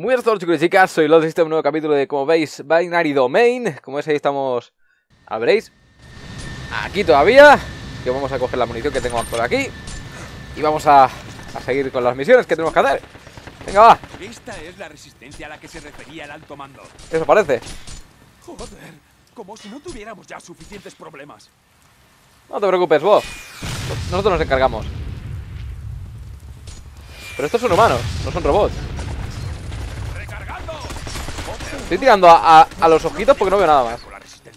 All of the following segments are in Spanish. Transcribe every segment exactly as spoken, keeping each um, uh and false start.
Muy buenas a todos, chicos y chicas, soy Lord, este es un nuevo capítulo de, como veis, Binary Domain. Como veis, ahí estamos, a veréis, aquí todavía, que vamos a coger la munición que tengo por aquí y vamos a, a seguir con las misiones que tenemos que hacer. Venga, va. Esta es la resistencia a la que se refería el alto mando. Eso parece. Joder, como si no tuviéramos ya suficientes problemas. No te preocupes, vos. Nosotros nos encargamos. Pero estos son humanos, no son robots. ¡Recargando! Estoy tirando a, a, a los ojitos porque no veo nada más.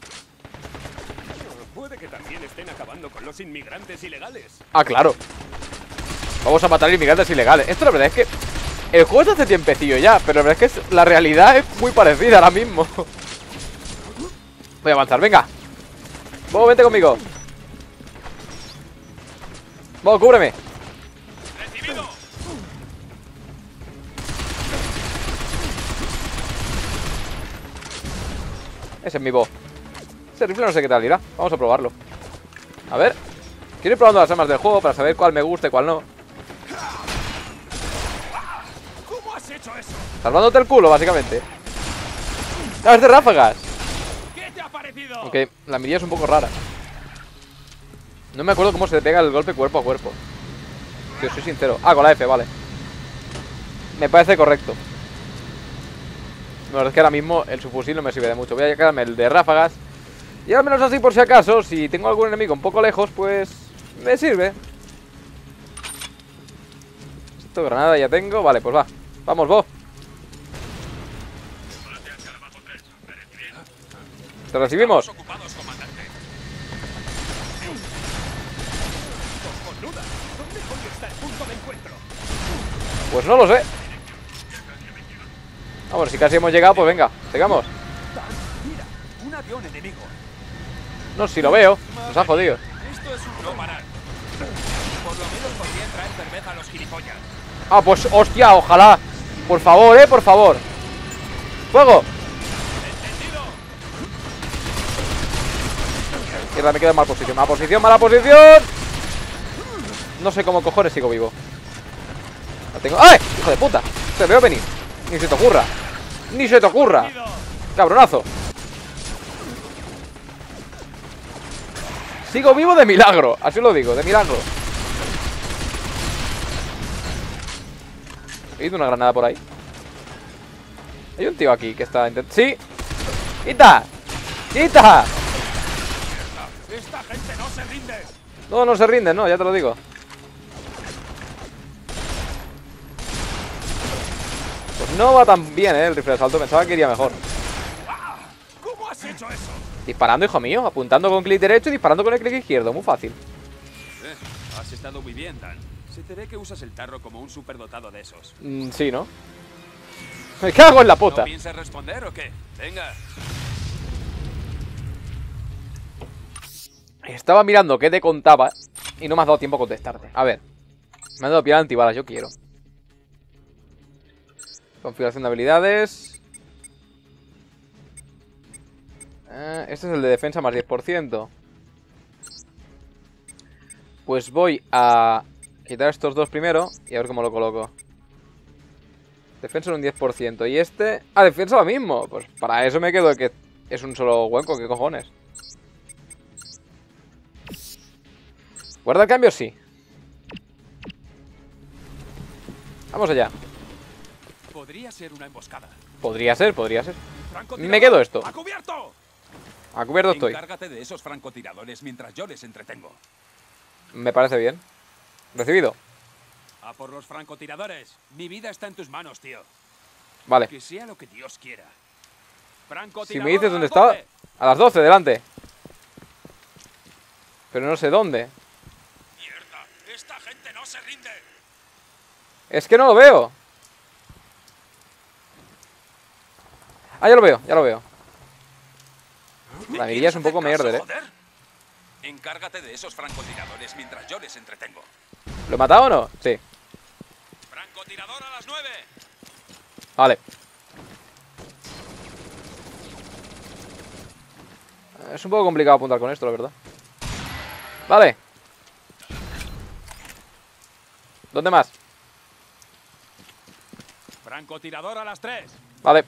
Puede que también estén acabando con los inmigrantes ilegales. Ah, claro. Vamos a matar inmigrantes ilegales. Esto la verdad es que el juego es hace tiempecillo ya, pero la verdad es que es, la realidad es muy parecida ahora mismo. Voy a avanzar, venga. Vos, vente conmigo. Vos, cúbreme. ¡Recibido! Ese es mi Bo. Ese rifle no sé qué tal irá. Vamos a probarlo. A ver. Quiero ir probando las armas del juego para saber cuál me gusta y cuál no. ¿Cómo has hecho eso? Salvándote el culo, básicamente. Ah, es de ráfagas. ¿Qué te ha parecido? Aunque la mirilla es un poco rara. No me acuerdo cómo se le pega el golpe cuerpo a cuerpo. Si os soy sincero. Ah, con la F, vale. Me parece correcto. La verdad es que ahora mismo el subfusil no me sirve de mucho. Voy a quedarme el de ráfagas. Y al menos así, por si acaso, si tengo algún enemigo un poco lejos, pues me sirve. Esto, granada ya tengo. Vale, pues va. Vamos, vos. ¿Te recibimos? Ocupados, comandante. Cojonuda, ¿dónde coño está el punto de encuentro? Pues no lo sé. Vamos, si casi hemos llegado, pues venga, llegamos. Mira, un avión enemigo. No, si lo veo. Nos ha jodido. Esto es un no parar. Por lo menos podrían traer cerveza a los gilipollas. Ah, pues hostia, ojalá. Por favor, eh, por favor. ¡Fuego! ¡Entendido! Mierda, me quedo en mala posición. Mala posición, mala posición. No sé cómo cojones sigo vivo. La tengo. ¡Ay! ¡Hijo de puta! Te veo venir. Ni se te ocurra. Ni se te ocurra. Cabronazo. Sigo vivo de milagro. Así lo digo, de milagro. He ido una granada por ahí. Hay un tío aquí que está intentando. ¡Sí! ¡Quita! ¡Quita! ¡Esta gente no se rinde! No, no se rinden, no, ya te lo digo. Pues no va tan bien, eh, el rifle de asalto. Pensaba que iría mejor. ¿Cómo has hecho eso? Disparando, hijo mío, apuntando con clic derecho y disparando con el clic izquierdo, muy fácil. Eh, has estado muy bien, Dan. Se te ve que usas el tarro como un superdotado de esos. Mm, sí, ¿no? Me cago en la puta. ¿No piensas responder o qué? Venga. Estaba mirando qué te contaba y no me has dado tiempo a contestarte. A ver, me han dado piedad antibalas, yo quiero. Configuración de habilidades. Eh, este es el de defensa más diez por ciento. Pues voy a quitar estos dos primero y a ver cómo lo coloco. Defensa en un diez por ciento. Y este... Ah, defensa lo mismo. Pues para eso me quedo el que es un solo hueco. ¿Qué cojones? ¿Guarda el cambio? Sí. Vamos allá. Podría ser una emboscada. Podría ser, podría ser. ¡Francotirador! Me quedo esto. ¡A cubierto! A cubierto estoy. Encárgate de esos francotiradores mientras yo les entretengo. Me parece bien. Recibido. A por los francotiradores. Mi vida está en tus manos, tío. Vale. Que sea lo que Dios quiera. Si Francotirador me dices a dónde las está... doce. A las doce, delante. Pero no sé dónde. Mierda, esta gente no se rinde. Es que no lo veo. Ah, ya lo veo, ya lo veo. La mirilla es un poco mierder, eh. Encárgate de esos francotiradores mientras yo les entretengo. ¿Lo he matado o no? Sí. Francotirador a las nueve. Vale. Es un poco complicado apuntar con esto, la verdad. Vale. ¿Dónde más? Francotirador a las tres. Vale.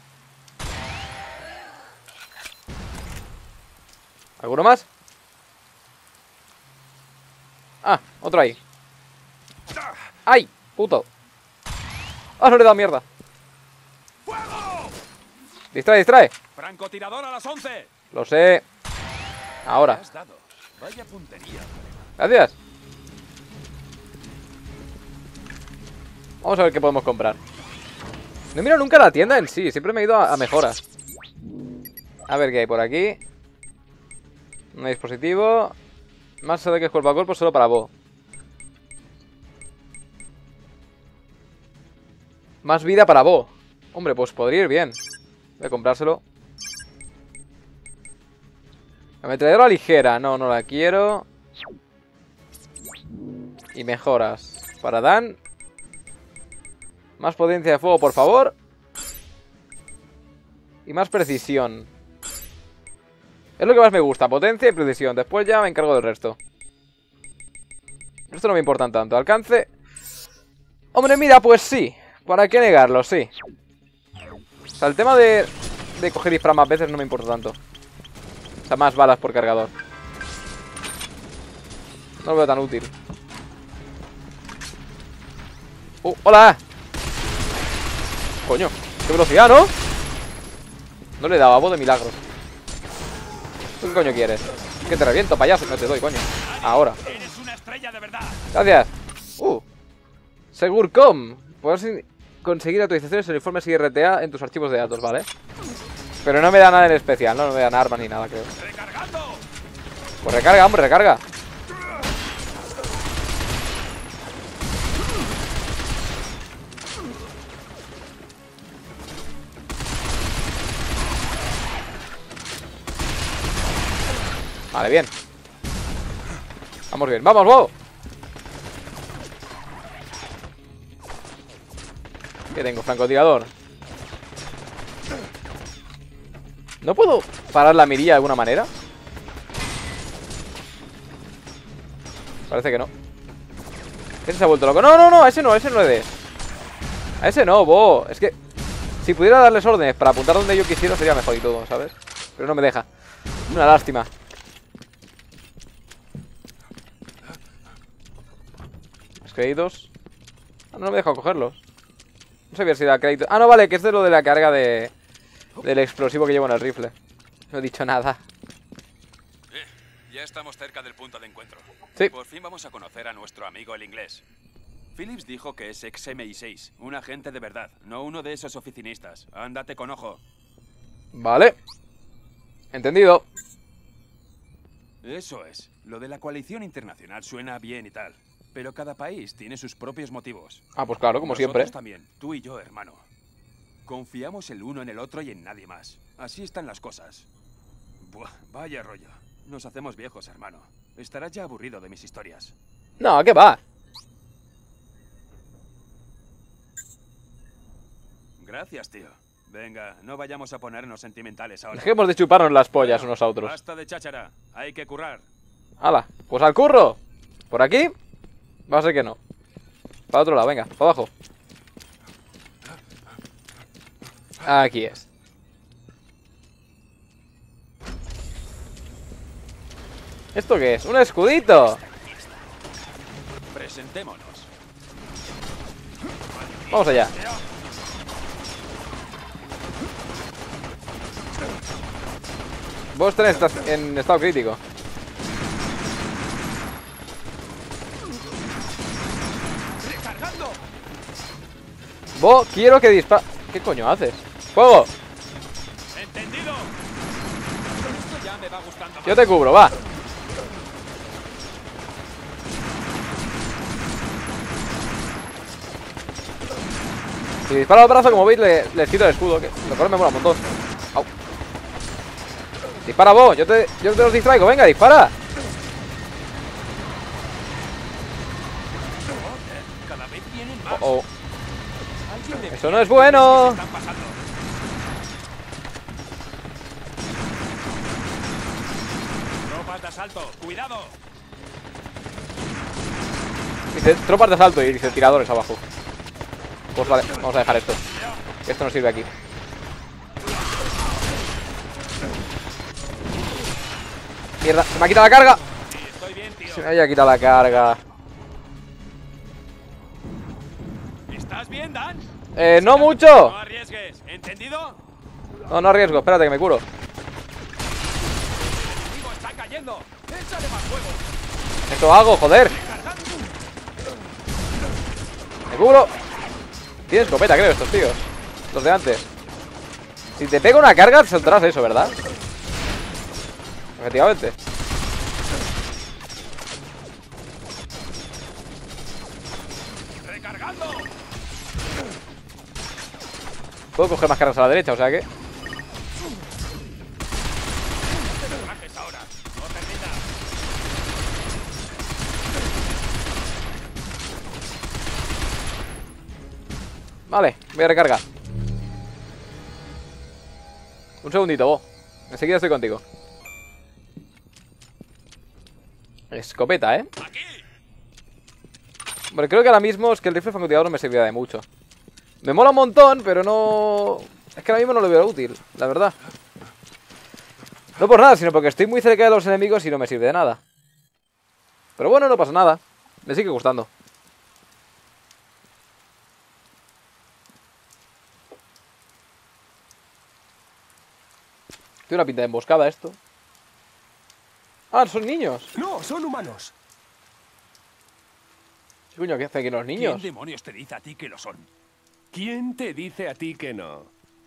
¿Alguno más? Ah, otro ahí. ¡Ay! Puto. ¡Ah, no le he dado mierda! ¡Fuego! Distrae, distrae. Francotirador a las once. Lo sé. Ahora. ¿Qué has dado? Vaya puntería. Gracias. Vamos a ver qué podemos comprar. No he mirado nunca la tienda en sí. Siempre me he ido a, a mejoras. A ver qué hay por aquí. Un dispositivo. Más de que es cuerpo a cuerpo solo para Bo. Más vida para Bo. Hombre, pues podría ir bien. Voy a comprárselo. Ametralladora ligera. No, no la quiero. Y mejoras. Para Dan. Más potencia de fuego, por favor. Y más precisión. Es lo que más me gusta. Potencia y precisión. Después ya me encargo del resto. Esto no me importa tanto. Alcance. Hombre, mira, pues sí. ¿Para qué negarlo? Sí. O sea, el tema de, de coger disparar más veces no me importa tanto. O sea, más balas por cargador. No lo veo tan útil. ¡Uh! ¡Hola! Coño, qué velocidad, ¿no? No le daba voz de milagros. ¿Tú qué coño quieres? Que te reviento, payaso. No te doy, coño. Ahora. Eres una estrella de verdad. Gracias. Uh. Segurcom. Puedes conseguir actualizaciones en informes I R T A en tus archivos de datos, ¿vale? Pero no me da nada en especial, ¿no? No me dan armas ni nada, creo. Recargando. Pues recarga, hombre, recarga. Vale, bien. Vamos bien, vamos, wow. ¿Qué tengo? Francotirador. ¿No puedo parar la mirilla de alguna manera? Parece que no. Ese se ha vuelto loco. No, no, no, ese no, ese no es. A ese no, bo. Es que si pudiera darles órdenes para apuntar donde yo quisiera sería mejor y todo, ¿sabes? Pero no me deja. Una lástima. Los créditos. Ah, no me deja cogerlos. No sabía si era crédito. Ah, no, vale, que es de lo de la carga de del explosivo que llevo en el rifle. No he dicho nada. Eh, ya estamos cerca del punto de encuentro. Sí. Por fin vamos a conocer a nuestro amigo el inglés. Phillips dijo que es ex M I seis, un agente de verdad, no uno de esos oficinistas. Ándate con ojo. Vale. Entendido. Eso es. Lo de la coalición internacional suena bien y tal. Pero cada país tiene sus propios motivos. Ah, pues claro, como Nosotros siempre. también, tú y yo, hermano. Confiamos el uno en el otro y en nadie más. Así están las cosas. Buah, vaya rollo. Nos hacemos viejos, hermano. Estarás ya aburrido de mis historias. No, ¿qué va? Gracias, tío. Venga, no vayamos a ponernos sentimentales ahora. Dejemos de chuparnos las pollas Bueno, unos a otros. Basta de cháchara. Hay que currar. ¡Hala! Pues al curro. ¿Por aquí? Va a ser que no. Para otro lado, venga, para abajo. Aquí es. ¿Esto qué es? ¡Un escudito! Presentémonos. Vamos allá. Vos tenés estás en estado crítico. Vos quiero que dispara. ¿Qué coño haces? ¡Fuego! Entendido. Esto ya me va gustando más. Yo te cubro, va. Si disparo al brazo, como veis, le, le quito el escudo. Que lo cual me mola un montón. Au. Dispara vos, yo te, yo te los distraigo. Venga, dispara. Cada vez vienen más. Oh, oh. Alguien debe- Eso no es bueno. ¿Qué están pasando? Tropas de asalto, cuidado. Dice tropas de asalto y dice tiradores abajo. Pues vale, vamos a dejar esto. Que esto no sirve aquí. Mierda, se me ha quitado la carga. Se me había quitado la carga. ¿Estás bien, Dan? Eh, no mucho. No arriesgues, ¿entendido? No, no arriesgo, espérate que me curo. El enemigo está cayendo. Échale más fuego. Eso hago, joder. Me cubro. Tienen escopeta, creo, estos tíos. Los de antes. Si te pega una carga, te saltarás eso, ¿verdad? Efectivamente. Recargando. Puedo coger más cargas a la derecha, o sea que... Bajes ahora. No te rindas. Vale, voy a recargar. Un segundito, vos. Enseguida estoy contigo. Escopeta, ¿eh? Aquí. Bueno, creo que ahora mismo es que el rifle francotirador no me servirá de mucho. Me mola un montón, pero no... Es que ahora mismo no lo veo útil, la verdad. No por nada, sino porque estoy muy cerca de los enemigos y no me sirve de nada. Pero bueno, no pasa nada. Me sigue gustando. Tiene una pinta de emboscada esto. Ah, son niños. No, son humanos. ¿Qué coño que hace aquí los ¿Quién niños? demonios te dice a ti que lo son? ¿Quién te dice a ti que no?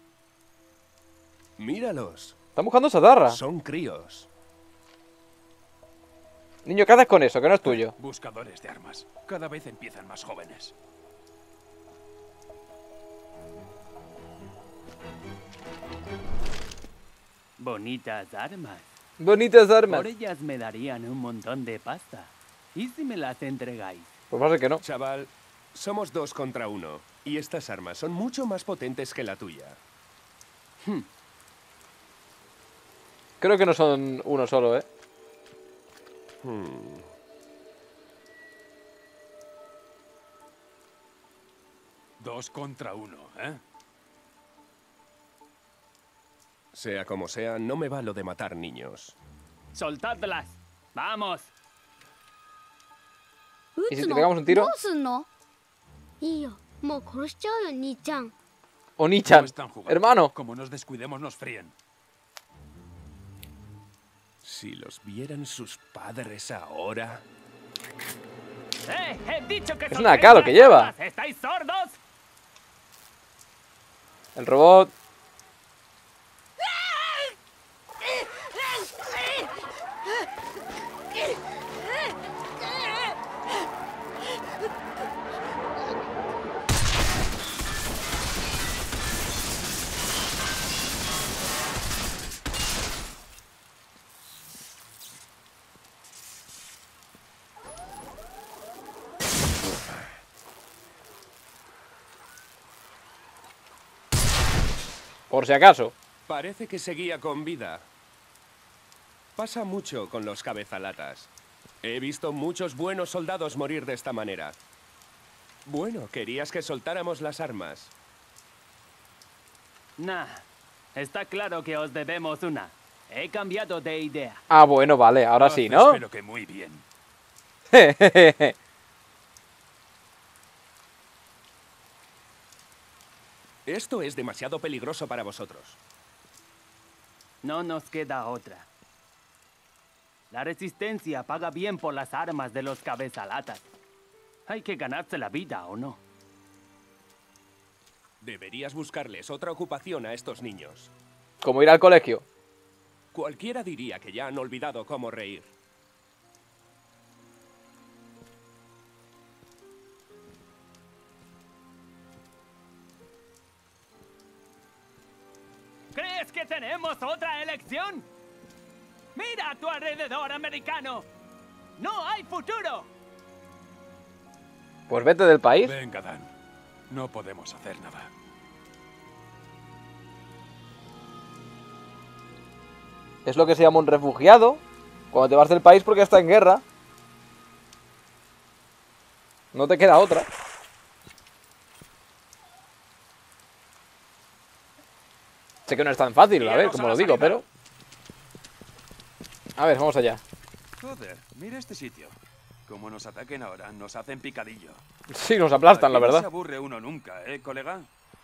Míralos. Están buscando chatarra. Son críos. Niño, ¿qué haces con eso? Que no es tuyo. Buscadores de armas. Cada vez empiezan más jóvenes. Bonitas armas. Bonitas armas. Por ellas me darían un montón de pasta. ¿Y si me las entregáis? Pues va a ser que no. Chaval, somos dos contra uno. Y estas armas son mucho más potentes que la tuya. Creo que no son uno solo, ¿eh? Hmm. Dos contra uno, ¿eh? Sea como sea, no me va lo de matar niños. ¡Soltadlas! ¡Vamos! ¿Y si te pegamos un tiro? どうすんの？いいよ、もう殺しちゃうよ、兄ちゃん。 O No Nichan. están jugando. Hermano. Como nos descuidemos, nos fríen. Si los vieran sus padres ahora... ¡Eh! ¡He dicho que Es soltéis una K lo las que lleva. armas! ¿Estáis sordos? El robot. Por si acaso. Parece que seguía con vida. Pasa mucho con los cabezalatas. He visto muchos buenos soldados morir de esta manera. Bueno, querías que soltáramos las armas. Nah. Está claro que os debemos una. He cambiado de idea. Ah, bueno, vale. Ahora sí, Haces, ¿no? Pero que muy bien. Esto es demasiado peligroso para vosotros. No nos queda otra. La resistencia paga bien por las armas de los cabezalatas. Hay que ganarse la vida, ¿o no? Deberías buscarles otra ocupación a estos niños. Como ir al colegio. Cualquiera diría que ya han olvidado cómo reír. ¿Crees que tenemos otra elección? ¡Mira a tu alrededor, americano! ¡No hay futuro! Pues vete del país. Venga, Dan. No podemos hacer nada. Es lo que se llama un refugiado. Cuando te vas del país porque está en guerra. No te queda otra. Sé que no es tan fácil, a ver, como lo digo, pero... A ver, vamos allá. Joder, mira este sitio. Como nos ataquen ahora, nos hacen picadillo. Sí, nos aplastan, la Aquí no verdad. se aburre uno nunca, ¿eh, colega?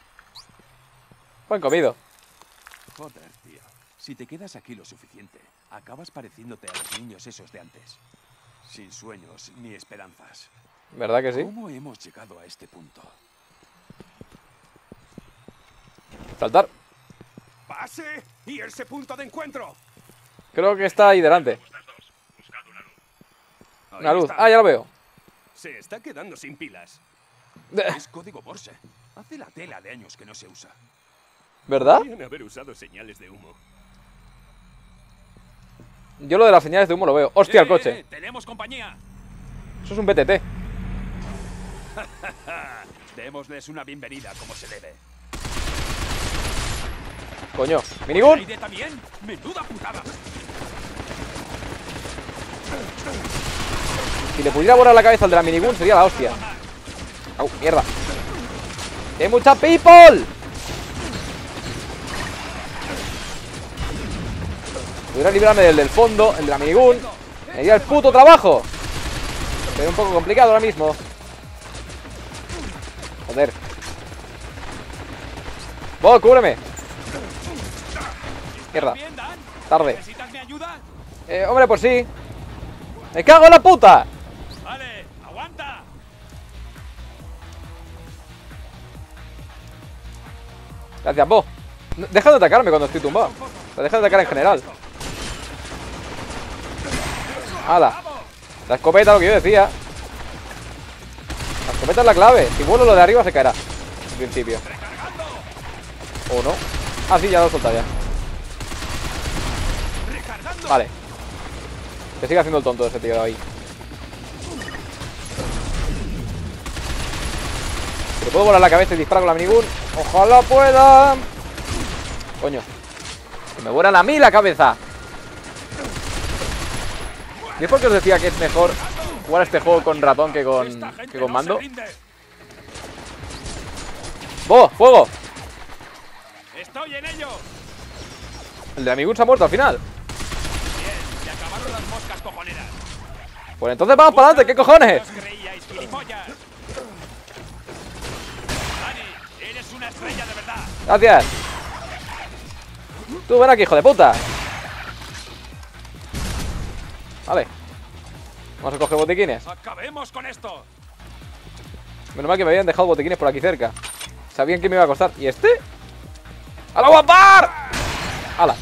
Buen comido. Joder, tío. Si te quedas aquí lo suficiente, acabas pareciéndote a los niños esos de antes. Sin sueños ni esperanzas. ¿Verdad que sí? ¿Cómo hemos llegado a este punto? Saltar. ¡Pase! ¡Y ese punto de encuentro! Creo que está ahí delante. Ahí Una luz. está. Ah, ya lo veo. Se está quedando sin pilas. Es código Morse. Hace la tela de años que no se usa. ¿Verdad? Podrían haber usado señales de humo. Yo lo de las señales de humo lo veo. ¡Hostia, el ¡Eh, coche! eh! ¡Tenemos compañía! Eso es un B T T. Démosles una bienvenida como se debe. Coño. ¡Minigun! ¿Aire también? ¡Menuda putada! Si le pudiera borrar la cabeza al de la minigun sería la hostia. ¡Au, mierda! ¡Hay mucha people! Pudiera librarme del del fondo, el de la minigun. Me haría el puto trabajo. Sería un poco complicado ahora mismo. Joder. ¡Vos, cúbreme! Mierda. ¿Bien, Dan? Tarde. ¿Necesitas mi ayuda? Eh, hombre, pues sí. ¡Me cago en la puta! Vale, aguanta. Gracias, vos. No, deja de atacarme cuando estoy tumbado. O sea, deja de atacar en general. ¡Hala! La escopeta, lo que yo decía. La escopeta es la clave. Si vuelo lo de arriba se caerá. En principio. ¿O no? Ah, sí, ya lo he soltado ya. Vale. Que sigue haciendo el tonto ese tío de ahí. Pero puedo volar la cabeza y disparar con la minigun. ¡Ojalá pueda! Coño. Que me vuelan a mí la cabeza. ¿Y es porque os decía que es mejor jugar este juego con ratón que con, que con mando? ¡Oh! ¡Fuego! Estoy en ello. El de la minigun se ha muerto al final. Bien, se acabaron las moscas cojoneras. Pues entonces vamos para adelante, ¿qué cojones? ¿Os creíais, gilipollas? Dani, eres una estrella de verdad. Gracias. Tú ven aquí, hijo de puta. Vale. Vamos a coger botiquines. Acabemos con esto. Menos mal que me habían dejado botiquines por aquí cerca. Sabían que me iba a costar. ¿Y este? ¡A la guapar! ¡Hala!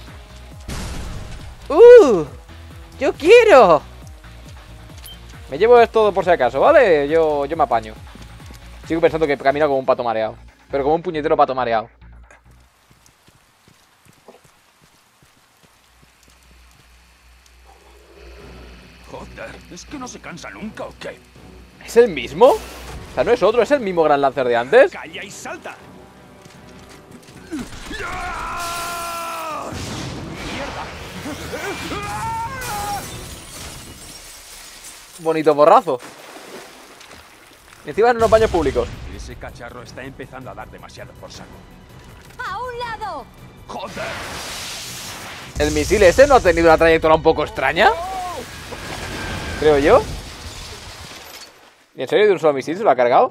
¡Uh! ¡Yo quiero! Me llevo esto por si acaso, ¿vale? Yo, yo me apaño. Sigo pensando que camina como un pato mareado. Pero como un puñetero pato mareado. Joder, ¿es que no se cansa nunca o qué? ¿Es el mismo? O sea, no es otro, es el mismo Gran Lancer de antes. ¡Calla y salta! Bonito borrazo. Y encima en unos baños públicos. Ese cacharro está empezando a dar demasiado por saco. ¡A un lado! ¡Joder! ¿El misil ese no ha tenido una trayectoria un poco extraña? Creo yo. ¿Y en serio de un solo misil se lo ha cargado?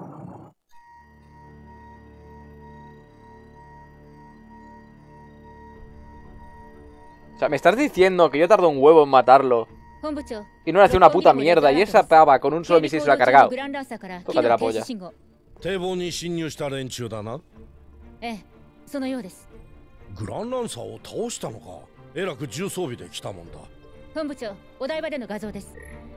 O sea, ¿me estás diciendo que yo tardo un huevo en matarlo? 本部長 Y no le hace una puta mierda y esa pava con un solo misil se lo ha cargado? グランランサーから機 Tócate la 能停 polla. 止信号。 堤防に侵入した連中だな。 ええ、そのようです。 グランランサーを倒したのか。えらく重装備で来たもんだ。 本部長、お台場での画像です。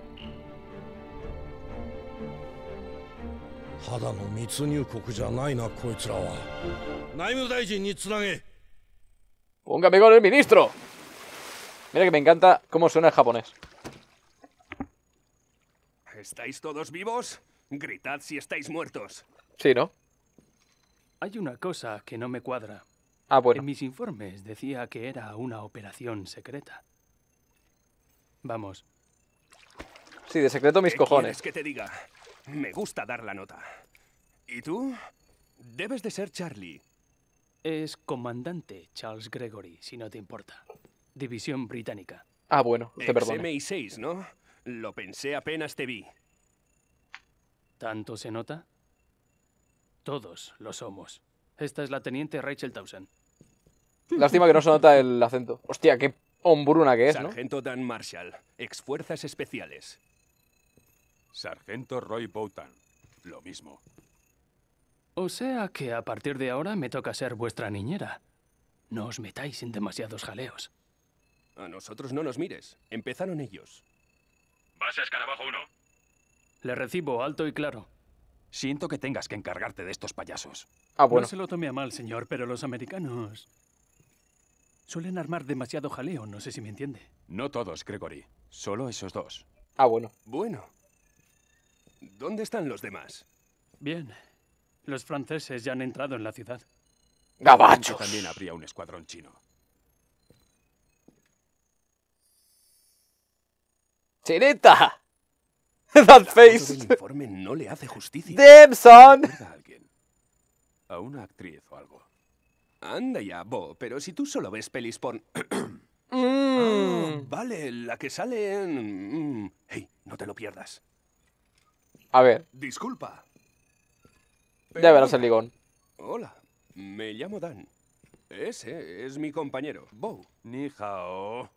ただの密入国じゃないなこいつらは。内務大臣につなげ。 Póngame con el ministro. Mira que me encanta cómo suena el japonés. ¿Estáis todos vivos? Gritad si estáis muertos. Sí, ¿no? Hay una cosa que no me cuadra. Ah, bueno. En mis informes decía que era una operación secreta. Vamos, Sí, de secreto mis ¿Qué cojones. quieres que te diga? Me gusta dar la nota. ¿Y tú? Debes de ser Charlie. Es comandante Charles Gregory, si no te importa. División británica. Ah, bueno, te Ex perdono. M I seis, ¿no? Lo pensé apenas te vi. ¿Tanto se nota? Todos lo somos. Esta es la teniente Rachel Towson. Lástima que no se nota el acento. Hostia, qué hombruna que es, ¿no? Sargento Dan Marshall, ex Fuerzas Especiales. Sargento Roy Boutan. Lo mismo. O sea que a partir de ahora me toca ser vuestra niñera. No os metáis en demasiados jaleos. A nosotros no nos mires. Empezaron ellos. Vas a Escarabajo uno. Le recibo alto y claro. Siento que tengas que encargarte de estos payasos. Ah, bueno. No se lo tome a mal, señor, pero los americanos suelen armar demasiado jaleo, no sé si me entiende. No todos, Gregory. Solo esos dos. Ah, bueno. Bueno. ¿Dónde están los demás? Bien. Los franceses ya han entrado en la ciudad. ¡Gabachos! También habría un escuadrón chino. ¡Chinita! That Todo face. el informe no le hace justicia. Damn, son. ¿Recuerda a alguien? A una actriz o algo. Anda ya, Bo, pero si tú solo ves pelis porn... Mm. Vale, la que sale en... Mm. Hey, no te lo pierdas. A ver, Disculpa. ya verás el ligón. Hola, me llamo Dan. Ese es mi compañero, Bo. Ni hao.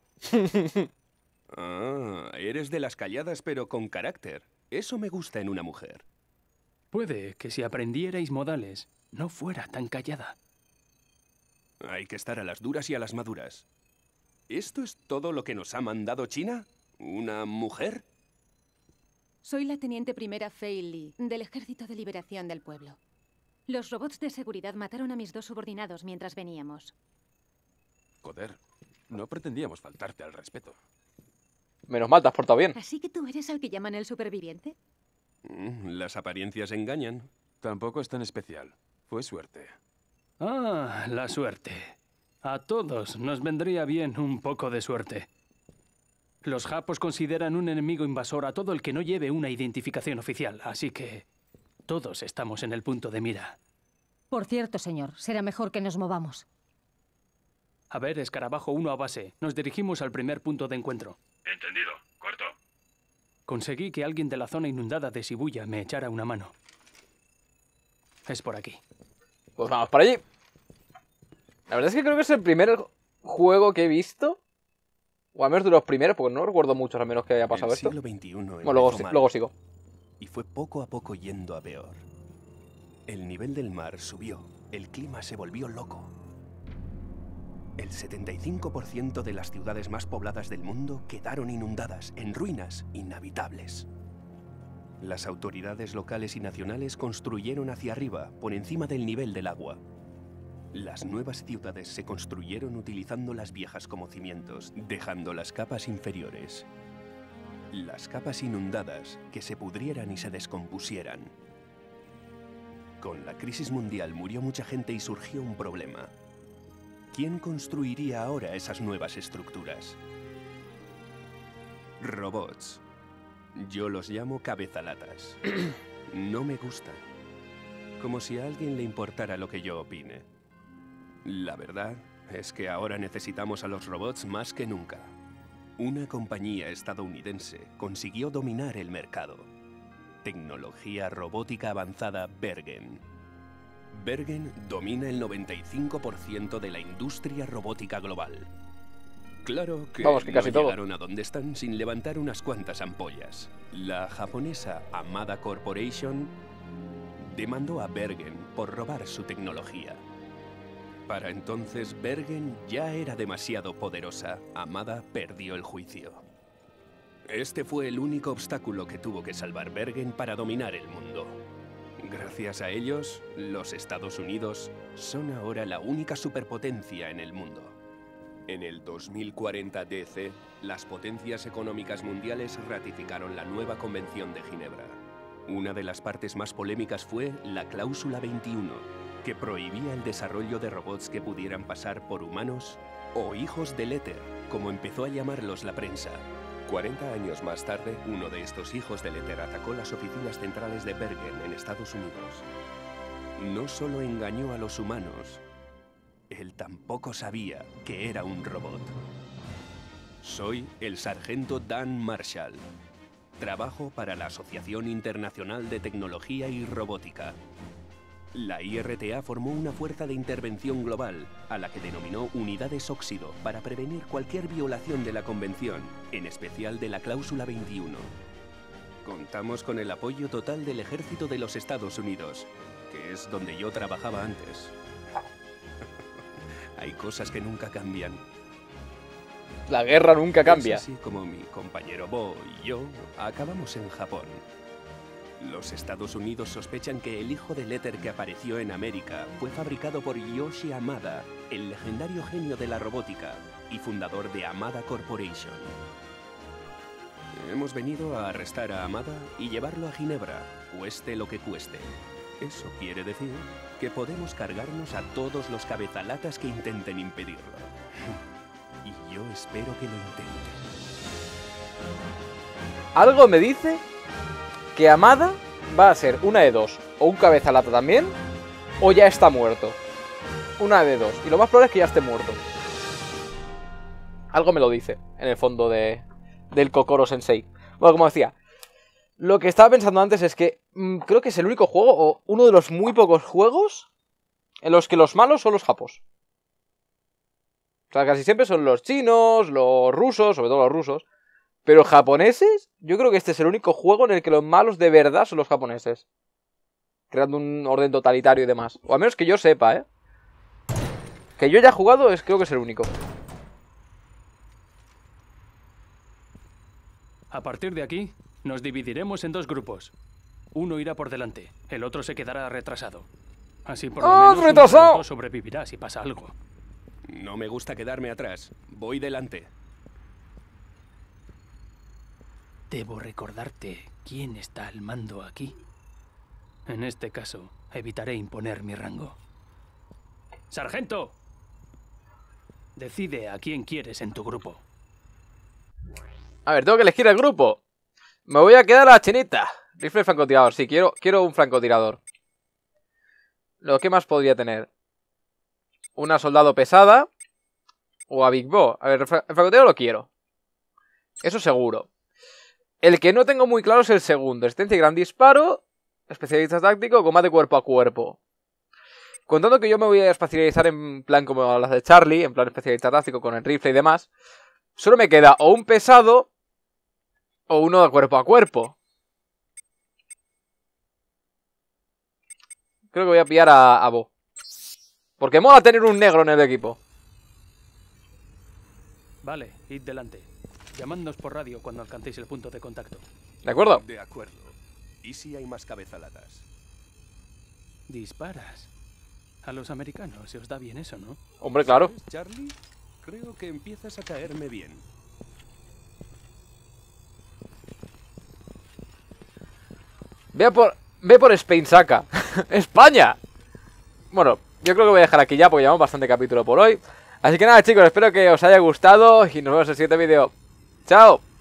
Ah, eres de las calladas pero con carácter. Eso me gusta en una mujer. Puede que si aprendierais modales, no fuera tan callada. Hay que estar a las duras y a las maduras. ¿Esto es todo lo que nos ha mandado China? ¿Una mujer? Soy la teniente primera Fei Li, del Ejército de Liberación del Pueblo. Los robots de seguridad mataron a mis dos subordinados mientras veníamos. Joder, no pretendíamos faltarte al respeto. Menos mal, te has portado bien. ¿Así que tú eres al que llaman el superviviente? Mm, las apariencias engañan. Tampoco es tan especial. Fue suerte. Ah, la suerte. A todos nos vendría bien un poco de suerte. Los japos consideran un enemigo invasor a todo el que no lleve una identificación oficial, así que todos estamos en el punto de mira. Por cierto, señor, será mejor que nos movamos. A ver, Escarabajo uno a base. Nos dirigimos al primer punto de encuentro. Entendido. Corto. Conseguí que alguien de la zona inundada de Shibuya me echara una mano. Es por aquí. Pues vamos para allí. La verdad es que creo que es el primer juego que he visto, o al menos de los primeros, porque no recuerdo muchos, al menos que haya pasado El esto. siglo veintiuno Bueno, luego, empezó si- mal, luego sigo. y fue poco a poco yendo a peor. El nivel del mar subió, el clima se volvió loco. El setenta y cinco por ciento de las ciudades más pobladas del mundo quedaron inundadas, en ruinas, inhabitables. Las autoridades locales y nacionales construyeron hacia arriba, por encima del nivel del agua. Las nuevas ciudades se construyeron utilizando las viejas como cimientos, dejando las capas inferiores. Las capas inundadas que se pudrieran y se descompusieran. Con la crisis mundial murió mucha gente y surgió un problema. ¿Quién construiría ahora esas nuevas estructuras? Robots. Yo los llamo cabezalatas. No me gustan. Como si a alguien le importara lo que yo opine. La verdad es que ahora necesitamos a los robots más que nunca. Una compañía estadounidense consiguió dominar el mercado. Tecnología robótica avanzada Bergen. Bergen domina el noventa y cinco por ciento de la industria robótica global. Claro que, Vamos, que casi no todo. llegaron a donde están sin levantar unas cuantas ampollas. La japonesa Amada Corporation demandó a Bergen por robar su tecnología. Para entonces, Bergen ya era demasiado poderosa. Amada perdió el juicio. Este fue el único obstáculo que tuvo que salvar Bergen para dominar el mundo. Gracias a ellos, los Estados Unidos son ahora la única superpotencia en el mundo. En el dos mil cuarenta D C, las potencias económicas mundiales ratificaron la nueva Convención de Ginebra. Una de las partes más polémicas fue la Cláusula veintiuno, que prohibía el desarrollo de robots que pudieran pasar por humanos o hijos del éter, como empezó a llamarlos la prensa. cuarenta años más tarde, uno de estos hijos del éter atacó las oficinas centrales de Bergen en Estados Unidos. No solo engañó a los humanos, Él tampoco sabía que era un robot. Soy el sargento Dan Marshall. Trabajo para la Asociación Internacional de Tecnología y Robótica. La I R T A formó una fuerza de intervención global, a la que denominó Unidades Óxido, para prevenir cualquier violación de la Convención, en especial de la Cláusula veintiuno. Contamos con el apoyo total del Ejército de los Estados Unidos, que es donde yo trabajaba antes. Hay cosas que nunca cambian. La guerra nunca cambia. Es así como mi compañero Bo y yo acabamos en Japón. Los Estados Unidos sospechan que el hijo del éter que apareció en América fue fabricado por Yoshi Hamada, el legendario genio de la robótica y fundador de Hamada Corporation. Hemos venido a arrestar a Hamada y llevarlo a Ginebra, cueste lo que cueste. Eso quiere decir que podemos cargarnos a todos los cabezalatas que intenten impedirlo. Y yo espero que lo intenten. Algo me dice que Hamada va a ser una de dos. O un cabezalata también, o ya está muerto. Una de dos. Y lo más probable es que ya esté muerto. Algo me lo dice, en el fondo de, del Kokoro Sensei. Bueno, como decía, lo que estaba pensando antes es que mmm, creo que es el único juego, o uno de los muy pocos juegos, en los que los malos son los japos. O sea, casi siempre son los chinos, los rusos, sobre todo los rusos. Pero japoneses, yo creo que este es el único juego en el que los malos de verdad son los japoneses. Creando un orden totalitario y demás. O al menos que yo sepa, ¿eh? Que yo haya jugado, es, creo que es el único. A partir de aquí, nos dividiremos en dos grupos. Uno irá por delante, el otro se quedará retrasado. Así por lo ¡Ah, menos uno de retrasado! los dos sobrevivirá si pasa algo. No me gusta quedarme atrás. Voy delante. Debo recordarte quién está al mando aquí. En este caso, evitaré imponer mi rango. ¡Sargento! Decide a quién quieres en tu grupo. A ver, tengo que elegir el grupo. Me voy a quedar a la chinita. Rifle francotirador, sí, quiero, quiero un francotirador. Lo que más podría tener. Una soldado pesada. O a Big Bo. A ver, el francotirador lo quiero. Eso seguro. El que no tengo muy claro es el segundo. Resistencia y gran disparo. Especialista táctico. Combate cuerpo a cuerpo. Contando que yo me voy a especializar en plan como las de Charlie. En plan especialista táctico con el rifle y demás. Solo me queda o un pesado. O uno de cuerpo a cuerpo. Creo que voy a pillar a, a Bo. Porque mola tener un negro en el equipo. Vale, id delante. Llamadnos por radio cuando alcancéis el punto de contacto. ¿De acuerdo? De acuerdo. ¿Y si hay más cabezalatas? Disparas. A los americanos se os da bien eso, ¿no? Hombre, claro. ¿Sabes, Charlie? Creo que empiezas a caerme bien. Ve por, ve por Spain Saca. ¡España! Bueno, yo creo que voy a dejar aquí ya porque llevamos bastante capítulo por hoy. Así que nada, chicos, espero que os haya gustado y nos vemos en el siguiente vídeo. ¡Chao!